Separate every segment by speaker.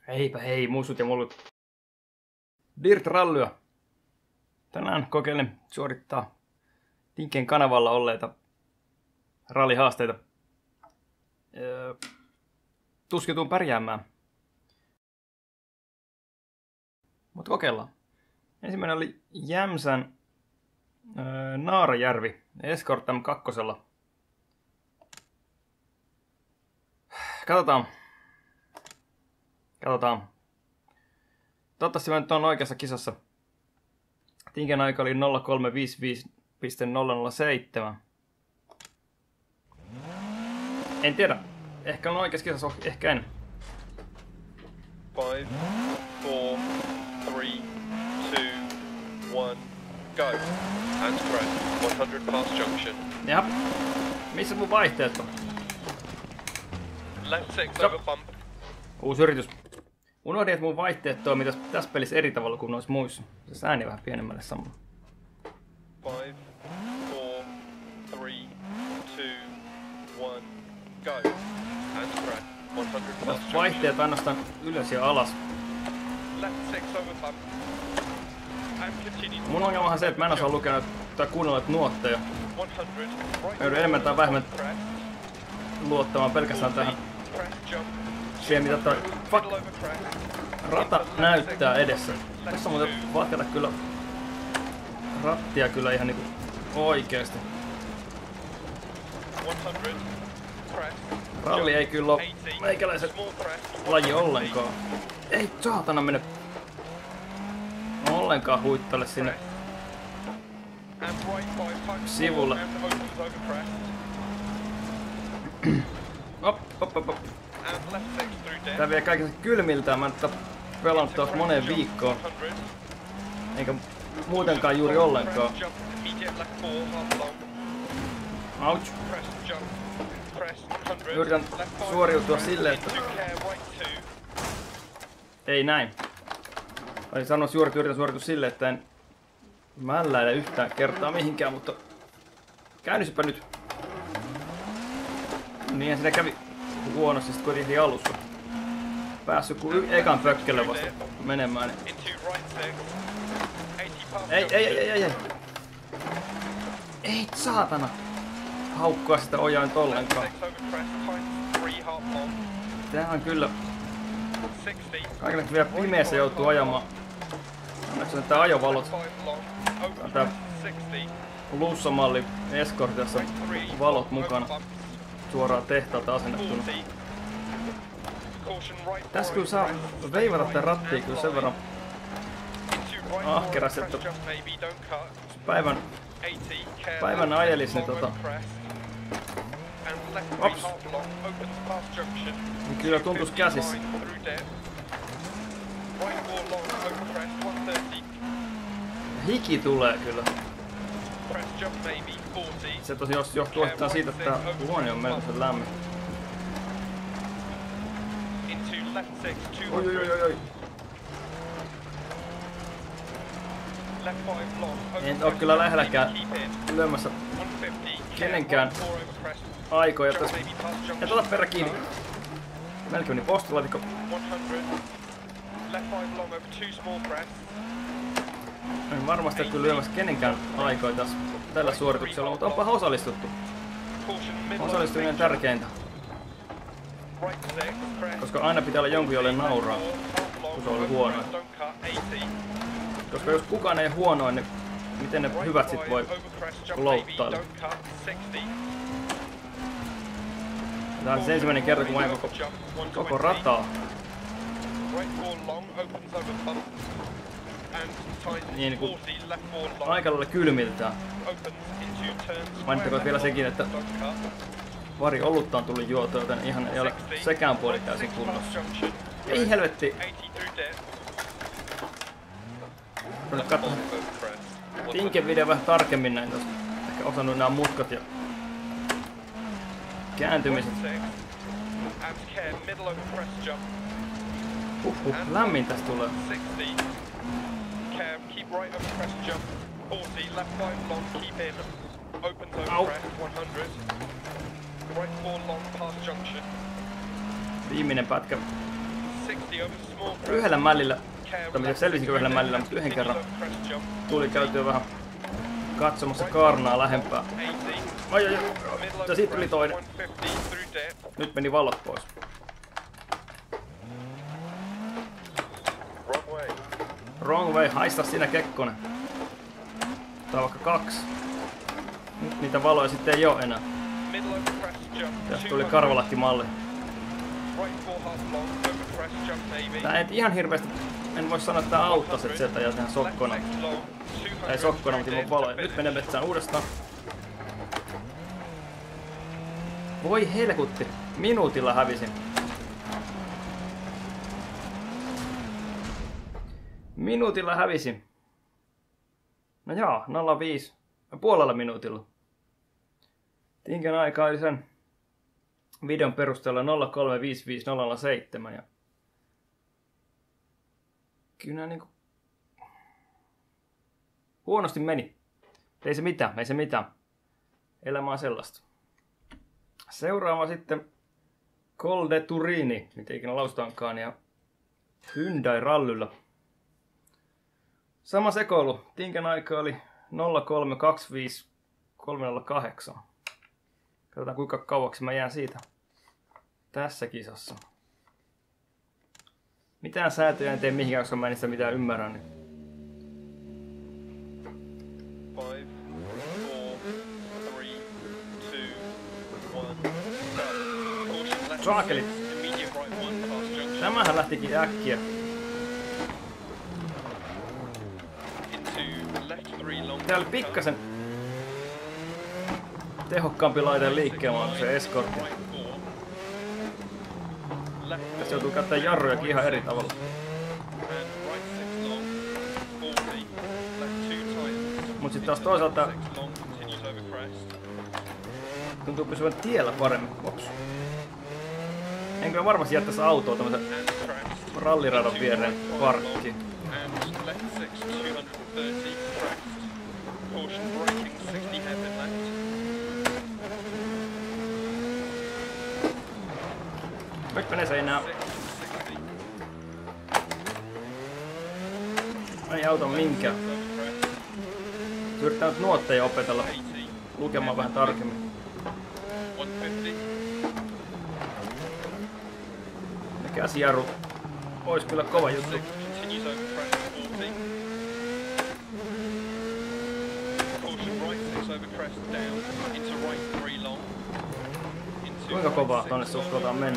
Speaker 1: Heipä hei, mussut ja mullut. Dirt Rallyä. Tänään kokeilen suorittaa Tinken kanavalla olleita rallihaasteita. Tuskin tuun pärjäämään. Mutta kokeillaan. Ensimmäinen oli Jämsän Naarajärvi Escort M2. Katsotaan. Toivottavasti mä nyt on oikeassa kisassa. Tinken aika oli 0355.007. En tiedä. Ehkä on oikeassa kisassa, ehkä en.
Speaker 2: 5, 4, 3, 2, 1, go. Hands press, 100 past junction.
Speaker 1: Jap. Missä mun vaihteet on?
Speaker 2: Left 6 over bump.
Speaker 1: Uusi yritys. Unohdin, että mun vaihteet toimii tässä pelissä eri tavalla kuin noissa muissa. Se ääni vähän pienemmälle samalla.
Speaker 2: 5, 4, 3, 2, 1, go. Hands press, 100 past junction.
Speaker 1: Vaihteet ainoastaan ylös ja alas.
Speaker 2: Left 6 over bump. And continue.
Speaker 1: Mun ongelmahan se, että mä en osaa lukea tai kuunnella nuotteja.
Speaker 2: 100, right.
Speaker 1: Mä joudun enemmän tai vähemmän luottamaan pelkästään tähän siihen, mitä toi rata näyttää edessä. Tässä on muuten vaatteella kyllä rattia kyllä ihan niinku oikeesti. Ralli ei kyllä oo meikäläisen laji ollenkaan. Ei saatana mene ollenkaan huittalle sinne sivulle. Op. Tää vie kaiken kylmiltään. Mä en tätä pelannut taas moneen viikkoon. Eikä muutenkaan juuri ollenkaan. Ouch. Yritän suoriutua silleen, että... Ei näin. Olin sanonut yritän suoriutua silleen, että en mälläile yhtään kertaa mihinkään, mutta... Käynnisipä nyt. Niinhän siinä kävi huonosti sit kuitenkin alussa. Päässyt kun ekan pökkelle vasta menemään. Niin... Ei. Ei saatana. Haukkaa sitä ojaa nyt ollenkaan. Tää on kyllä... Kaikille vielä pimeässä joutuu ajamaan. Onneksi on tää ajovalot. Tää plussamalli Escortissa on valot mukana. Suoraan tehtaalta asennettuna. Tässä kyllä saa veivata tää rattia kyllä sen verran ahkerasti, että päivän ajelis, niin ops, niin kyllä tuntuis käsissä. Hiki tulee kyllä. Se tosiaan johtuu osittain siitä, että tää huone on melkoisen lämmin. Oi. En oo kyllä lähelläkään lyömässä kenenkään aikoja tässä. Et ota perä kiinni. Melkein meni postilaatikko. En varmasti ole kyllä lyömässä kenenkään aikoja tässä tällä suorituksella, mutta onpa osallistuttu. Osallistuminen tärkeintä. Koska aina pitää olla jonkun, jolle nauraa, kun se on ollut huonoa. Koska jos kukaan ei huonoa, niin miten ne hyvät sit voi louttailla. Tää on siis ensimmäinen kerta, kun mä ajan koko rataa. Niin kuin aika lailla kylmiltään. Mainittakoon vielä sekin, että pari olutta on tullut juotua, joten ihan ei ole sekään puoli täysin kunnossa. Ei helvetti! Nyt katso Tinken video vähän tarkemmin näin tosta. Ehkä osannut nämä mutkat ja kääntymiset. Lämmin tästä tulee. Au. Viimeinen pätkä Yhdellä mällillä, tai selvisinkö yhdellä mällillä, mutta yhden kerran tuli käytyä vähän katsomassa Kaarnaa lähempää. Ai, ja siitä tuli toinen. Nyt meni valot pois. Wrong way, haista sinä Kekkonen. Tai vaikka 2. Nyt niitä valoja sitten ei oo enää. Tästä tuli karvalakki-malli. Tää ei ihan hirveästi, en voi sanoa, että tää auttaisi, että sieltä jää tähän sokkona. Ei sokkona, mutta ilman valoja. Nyt menee metsään uudestaan. Voi helkutti, minuutilla hävisin. Minuutilla hävisin. No jaa, 0,5. Puolella minuutilla. Tinken aika oli sen videon perusteella 0,355,007 ja kyllä niinku huonosti meni. Ei se mitään, ei se mitään. Elämä on sellaista. Seuraava sitten Col de Turini, miten ikinä lausutaankaan, ja Hyundai Rallylla. Sama sekoilu. Tinken aika oli 0,325,308. Katsotaan kuinka kauaksi mä jään siitä tässä kisassa. Mitään säätöjä en tee mihinkään, koska mä en sitä mitään ymmärrä. Niin.
Speaker 2: 5, 4, 3, 2, 1.
Speaker 1: Saakeli! Tämähän lähtikin äkkiä. Tää oli pikkasen tehokkaampi laite liikkeelle kuin se Escortti. Tässä joutuu käyttämään jarrujakin ihan eri tavalla. Mut sit taas toisaalta tuntuu pysyvän tiellä paremmin. Ops. En kyllä varmasti jättäisi autoa tämmösen ralliradan viereen parkkiin. Nyt menee seinään. Ei auta minkään. Yritetään nyt nuotteja opetella lukemaan vähän tarkemmin. Ja käsijarru ois kyllä kova juttu. Kuinka kovaa tonne suhkotaan mennä?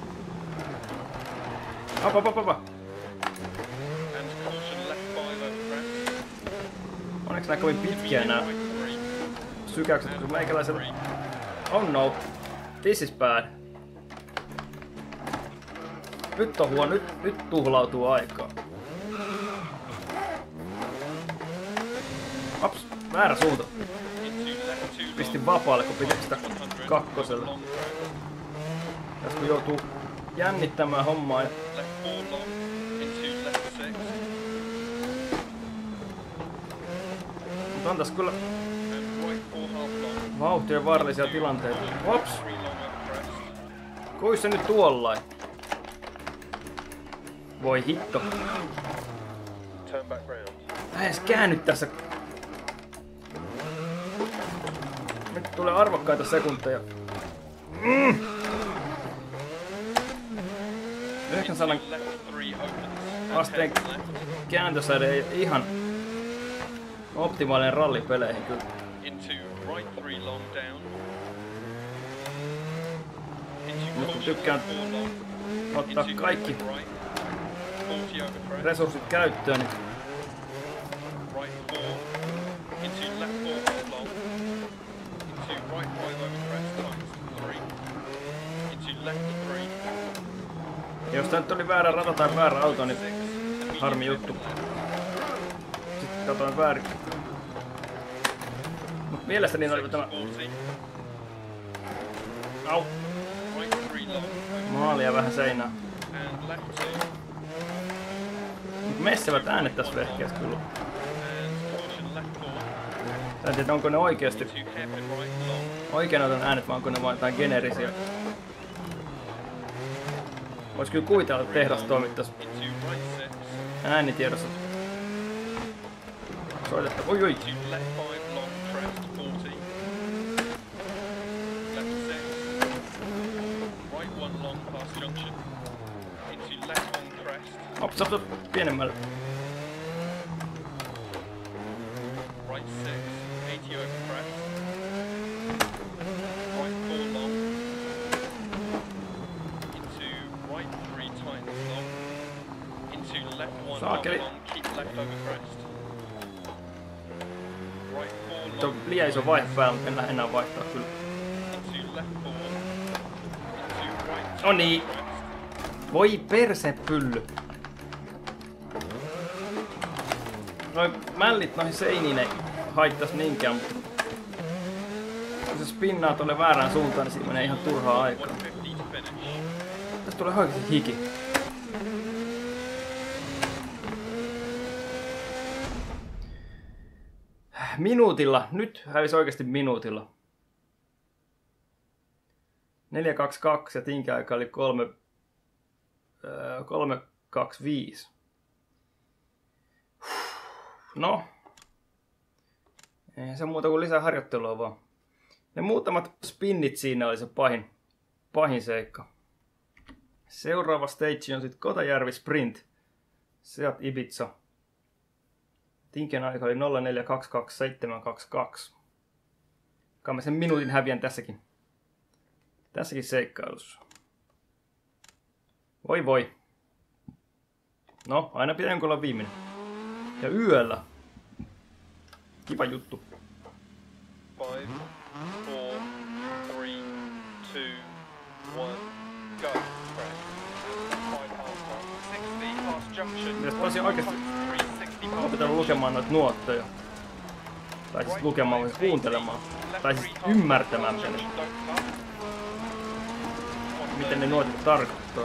Speaker 1: Apa. Onneksi nää kovin pitkiä nää sykäykset, kun meikäläisellä... Oh no, this is bad. Nyt on huono, nyt tuhlautuu aikaa. Ops, väärä suunta. Pistin vapaalle, kun piti sitä kakkoselle. Jos kun joutuu jännittämään hommaa ja... Mutta on tässä kyllä vauhtien vaarallisia tilanteita. Ops! Kuis se nyt tuollain? Voi hitto. Mä edes käänny tässä. Nyt tulee arvokkaita sekunteja. 900 asteen kääntösäde ei ihan optimaalinen rallipeleihin kyllä. Mutta tykkään ottaa kaikki resurssit käyttöön, niin jos tää nyt oli väärä rata tai väärä auto, niin harmi juttu. Sitten katoin väärin. Mut mielestäni oli tämä... Au! Maalia vähän seinää. Mut messevät äänet tässä vehkeessä kyllä. Tää en tiedä, onko ne oikeesti oikein otan äänet vai onko ne vain jotain generisiä. Vois kyllä kuvitella, että tehdas toimittaisi äänitiedossa. Soitetta. Oi oi! Ops, ops, ops, pienemmälle.
Speaker 2: Right 6, 80 over crest. Right 4 long. Into right 3 times long. Into left 1 long, keep left over crest. Right 4 long.
Speaker 1: Liian iso vaihe päällä, mutta en lähde enää vaihtaa kyllä.
Speaker 2: Into left 4. Into right 2.
Speaker 1: No niin. Voi perse pylly. Noi mällit noihin seiniin ei haittais niinkään, mutta kun se spinnaa tuolle väärään suuntaan, niin siinä menee ihan turhaa aikaa. Tästä tulee oikeesti hiki. Minuutilla. Nyt hävisi oikeesti minuutilla. 4.22 ja tinkiaika oli 3.25. No. Ei se muuta kuin lisää harjoittelua vaan. Ne muutamat spinnit siinä oli se pahin seikka. Seuraava stage on sitten Kotajärvi Sprint. Seat Ibiza. Tinkien aika oli 04.22.722. Kai mä sen minuutin häviän tässäkin seikkailussa. Voi voi. No, aina pitää jonkun olla viimeinen. Ja yöllä. Kiva juttu.
Speaker 2: 5, 4, 3, 2, 1, go.
Speaker 1: Mitäs tosi oikeesti opetellut lukemaan noita nuotteja. Tai siis lukemaan vai kuuntelemaan. Tai siis ymmärtämään miten ne nuotit tarkoittaa.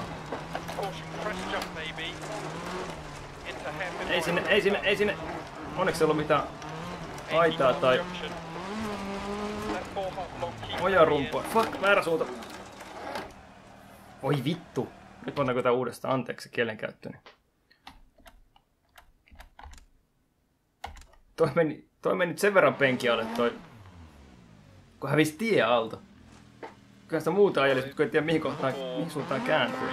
Speaker 1: Ei sinne. Onneksi ei ollut mitään aitaa tai ojarumpua. Fuck, väärä suunta. Oi vittu. Nyt pannaanko tää uudestaan, anteeksi kielenkäyttöni. Toi meni sen verran penki alle toi. Kun hävisi tie alta. Kyllä sitä muuta ajelisi, kun ei tiedä mihin suuntaan kääntyy.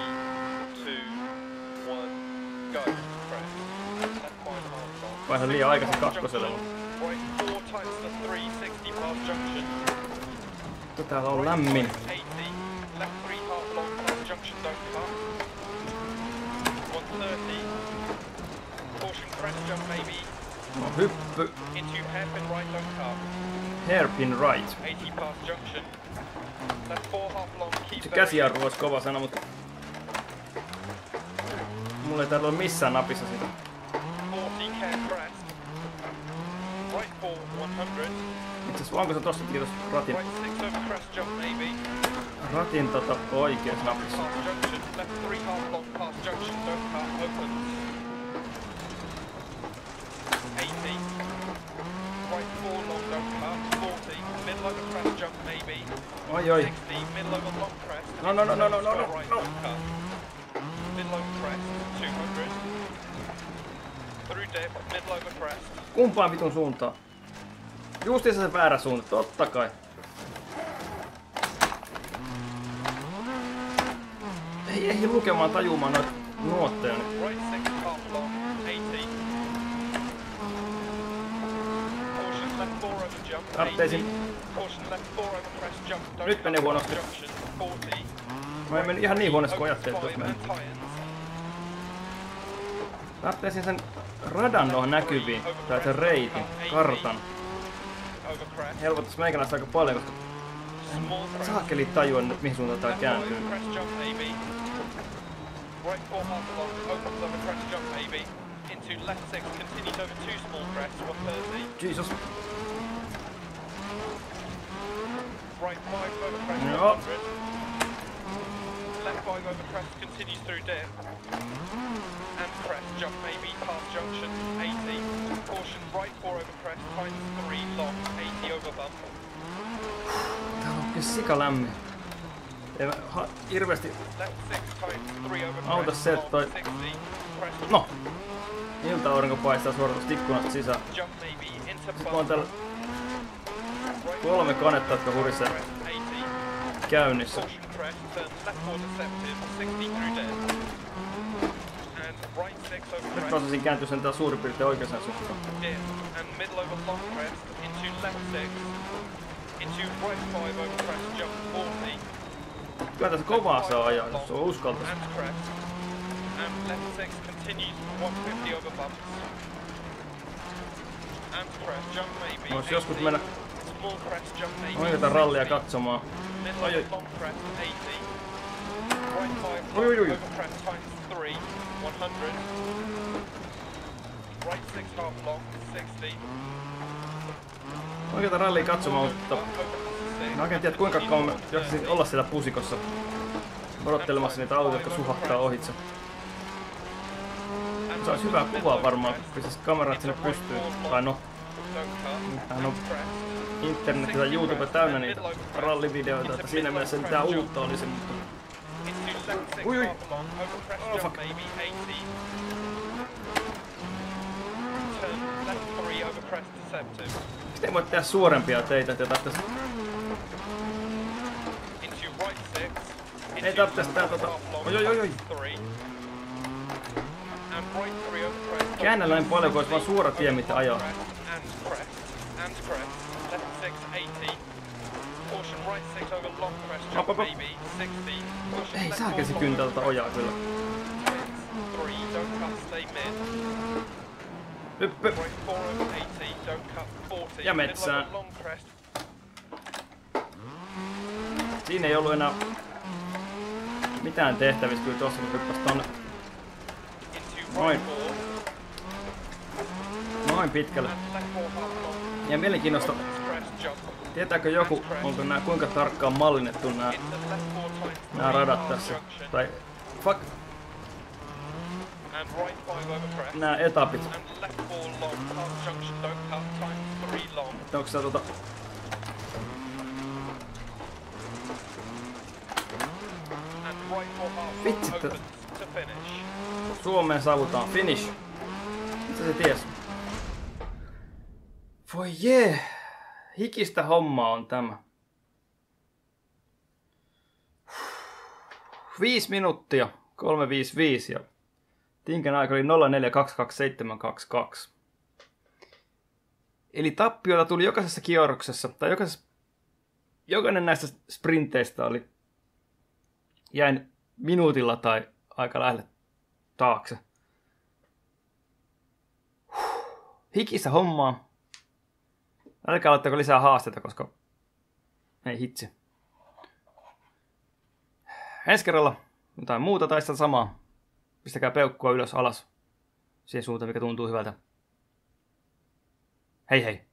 Speaker 1: Vaihdan liian aikaisin kakkoselle. Täällä on lämmin. No hyppy. Hairpin right. Se käsijarru olisi kova sana, mutta mulla ei täällä ole missään napissa sitä. Itseasiassa onko se tosta kiitos ratin oikees napissa. Oi oi. No. Kumpaan vitun suuntaan? Justiinsa se väärä suunta, totta kai. Ei ehdi lukemaan tajumaan noita nuotteja. Tartteisin. Nyt meni huonosti. Mä en mennyt ihan niin huonosti kuin ajattelin, että meni. Tartteisin sen radan noin näkyviin, tai sen reitin, kartan. Helpottais meikäläistä aika paljon, koska saakeli tajua nyt mihin suuntaan tää kääntyy. Jesus. Joo.
Speaker 2: Left 5 over crest continues through dip. And crest jump maybe past junction 80. Caution right 4 over crest times 3 long 80 over bump.
Speaker 1: Täällä on kyllä sika lämmin. Hirveesti
Speaker 2: Left 6 times 3 over
Speaker 1: auta
Speaker 2: crest.
Speaker 1: se, että toi...
Speaker 2: 60. Crest.
Speaker 1: No! Ilta-aurinko paistaa suoraan tuosta ikkunasta sisään.
Speaker 2: Jump maybe into
Speaker 1: Sitten
Speaker 2: bump.
Speaker 1: mulla on täällä 3 kanetta, jotka hurisee
Speaker 2: Crest 80.
Speaker 1: käynnissä.
Speaker 2: Caution crest. Turn left 4 deceptive. 60 through dead. And right 6 over
Speaker 1: Nyt
Speaker 2: crest.
Speaker 1: mä osasin kääntyä sen tää suurin piirtein oikeaan suuntaan.
Speaker 2: Dip. And middle over long crest. Into left 6. Into right 5 over crest. Jump 40.
Speaker 1: Kyllä tässä kovaa saa ajaa, jos on uskaltaa.
Speaker 2: And crest. And left 6 continues. 150 over bumps. And crest. Jump maybe.
Speaker 1: Vois joskus
Speaker 2: 80.
Speaker 1: mennä
Speaker 2: Small crest. Jump maybe.
Speaker 1: oikeata rallia
Speaker 2: 60.
Speaker 1: katsomaan.
Speaker 2: Middle
Speaker 1: Oi, oi.
Speaker 2: over long crest. 80. Right 5
Speaker 1: Oi, oi, oi.
Speaker 2: over crest times 3. 100. Right 6 half long. 60.
Speaker 1: Oikeata rallia katsomaan, mutta mä oikein tiedä kuinka kauan mä jaksasin olla siellä pusikossa odottelemassa niitä autoja, jotka suhahtaa ohitse. Se olisi hyvä kuvaa varmaan, pistäisi kamerat sinne pystyyn. Tai no, tämähän on internet ja YouTube täynnä niitä rallivideoita, että siinä mielessä mitään uutta olisi, mutta... Ui, ui. Oh, fuck. Miten voit tehdä suorempia teitä, että tästä... Ei tarvitse tää Oi, oi, oi, oi. Käännä näin paljon, kun olisi vaan suora tie, mitä ajaa. Ei saakeli se kyntää tota ojaa kyllä. Hyppy. Ja metsään. Siinä ei ollut enää mitään tehtävissä kyllä tossa, kun hyppäs tonne. Noin pitkälle. Ja mielenkiinnosta. Tietääkö joku, onko nää kuinka tarkkaan mallinnettu nää radat tässä? Tai fuck. Nää etapit. Onko se Vitsi, Suomeen saavutaan finish. Mitä se ties? Voi jee! Hikistä hommaa on tämä. 5 minuuttia, 3:55 ja Tinken aika oli 04222722. Eli tappioita tuli jokaisessa kierroksessa, tai jokainen näistä sprinteistä oli jäin minuutilla tai aika lähelle taakse. Hikistä hommaa. Älkää laittako lisää haasteita, koska ei hitsi. Ensi kerralla jotain muuta tai sitä samaa. Pistäkää peukkua ylös alas siihen suuntaan, mikä tuntuu hyvältä. Hei hei!